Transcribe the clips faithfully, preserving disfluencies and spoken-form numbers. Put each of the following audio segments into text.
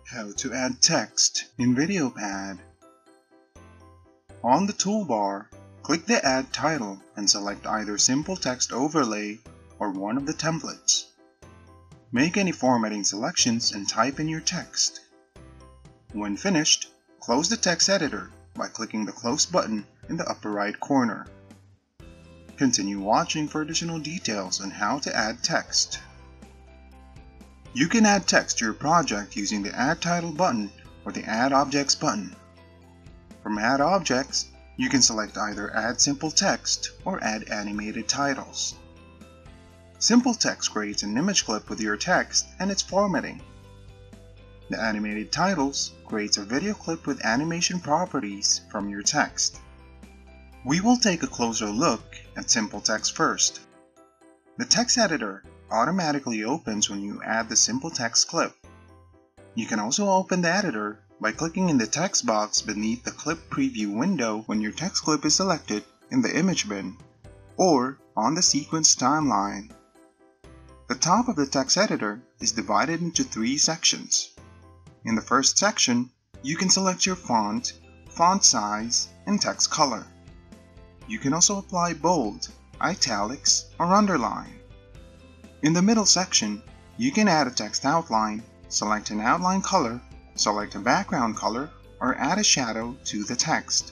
How to add text in VideoPad. On the toolbar, click the Add Title and select either Simple Text Overlay or one of the templates. Make any formatting selections and type in your text. When finished, close the text editor by clicking the Close button in the upper right corner. Continue watching for additional details on how to add text. You can add text to your project using the Add Title button or the Add Objects button. From Add Objects, you can select either Add Simple Text or Add Animated Titles. Simple Text creates an image clip with your text and its formatting. The Animated Titles creates a video clip with animation properties from your text. We will take a closer look at Simple Text first. The text editor automatically opens when you add the Simple Text clip. You can also open the editor by clicking in the text box beneath the clip preview window when your text clip is selected in the image bin, or on the sequence timeline. The top of the text editor is divided into three sections. In the first section, you can select your font, font size, and text color. You can also apply bold, italics, or underline. In the middle section, you can add a text outline, select an outline color, select a background color, or add a shadow to the text.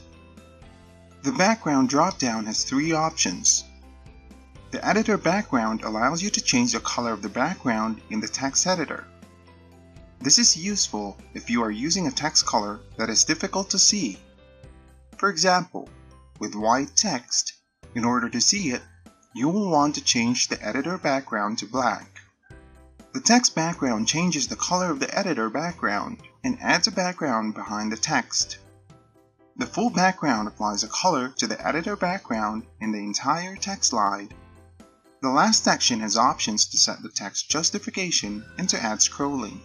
The background drop-down has three options. The editor background allows you to change the color of the background in the text editor. This is useful if you are using a text color that is difficult to see. For example, with white text, in order to see it, you will want to change the editor background to black. The text background changes the color of the editor background and adds a background behind the text. The full background applies a color to the editor background in the entire text slide. The last section has options to set the text justification and to add scrolling.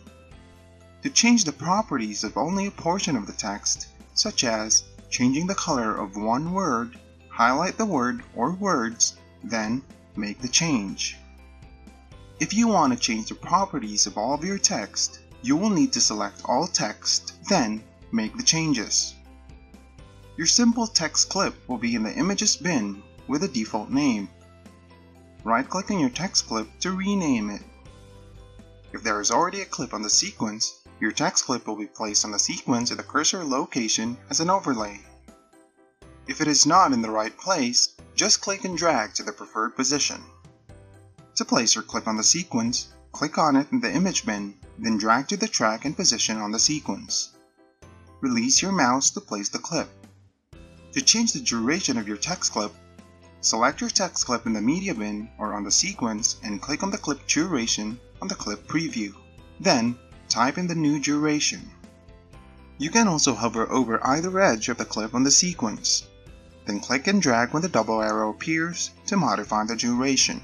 To change the properties of only a portion of the text, such as changing the color of one word, highlight the word or words, then make the change. If you want to change the properties of all of your text, you will need to select all text, then make the changes. Your simple text clip will be in the images bin with a default name. Right-click on your text clip to rename it. If there is already a clip on the sequence, your text clip will be placed on the sequence at the cursor location as an overlay. If it is not in the right place, just click and drag to the preferred position. To place your clip on the sequence, click on it in the image bin, then drag to the track and position on the sequence. Release your mouse to place the clip. To change the duration of your text clip, select your text clip in the media bin or on the sequence and click on the clip duration on the clip preview. Then, type in the new duration. You can also hover over either edge of the clip on the sequence. Then click and drag when the double arrow appears to modify the duration.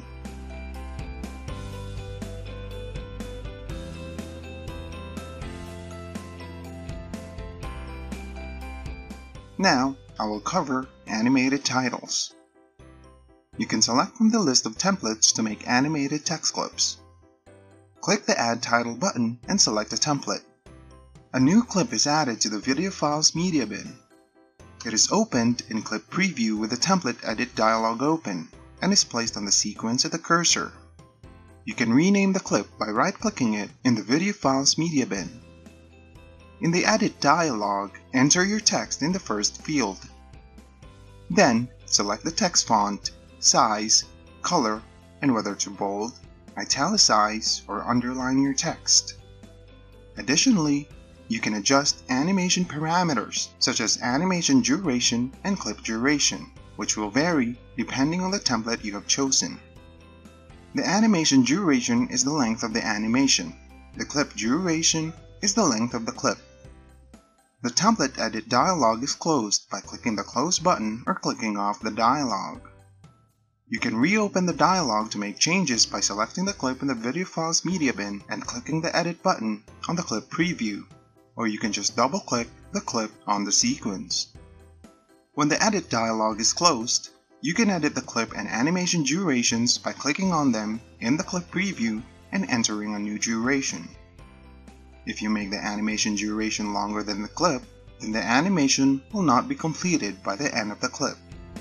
Now, I will cover animated titles. You can select from the list of templates to make animated text clips. Click the Add Title button and select a template. A new clip is added to the Video Files Media bin. It is opened in Clip Preview with the Template Edit dialog open and is placed on the sequence at the cursor. You can rename the clip by right-clicking it in the Video Files Media bin. In the Edit dialog, enter your text in the first field. Then, select the text font, size, color, and whether to bold, italicize, or underline your text. Additionally, you can adjust animation parameters such as animation duration and clip duration, which will vary depending on the template you have chosen. The animation duration is the length of the animation. The clip duration is the length of the clip. The Template Edit dialog is closed by clicking the Close button or clicking off the dialog. You can reopen the dialog to make changes by selecting the clip in the Video Files Media bin and clicking the Edit button on the clip preview, or you can just double-click the clip on the sequence. When the Edit dialog is closed, you can edit the clip and animation durations by clicking on them in the clip preview and entering a new duration. If you make the animation duration longer than the clip, then the animation will not be completed by the end of the clip.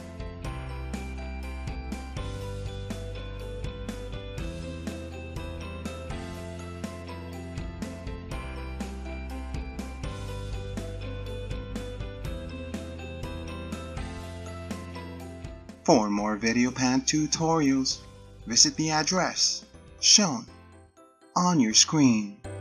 For more VideoPad tutorials, visit the address shown on your screen.